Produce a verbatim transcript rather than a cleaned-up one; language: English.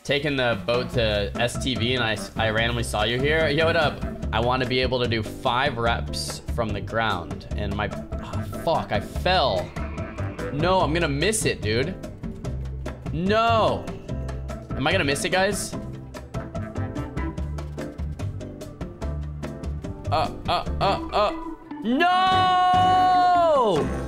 taking the boat to S T V and I, I randomly saw you here. Yo, what up? I want to be able to do five reps from the ground. And my... Oh, fuck, I fell. No, I'm gonna miss it, dude. No. Am I gonna miss it, guys? Uh, uh, uh, uh. No!